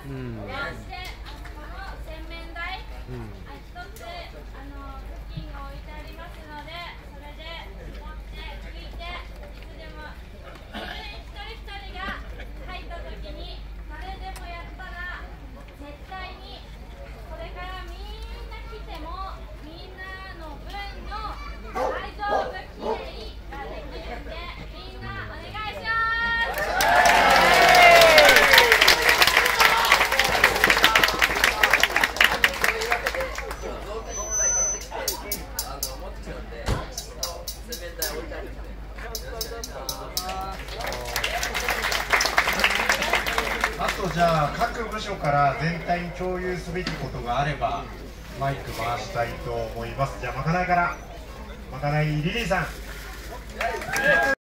してこの洗面台、一つ布巾が置いてありますので、それで持って拭いて、いつでも一人一人が入った時に誰でもやったら絶対にこれからみんな来てもみんなの分の大丈夫きれいができるんで、みんなお願いします。 あとじゃあ各部署から全体に共有すべきことがあればマイク回したいと思います。じゃあまかないから、まかないリリーさん。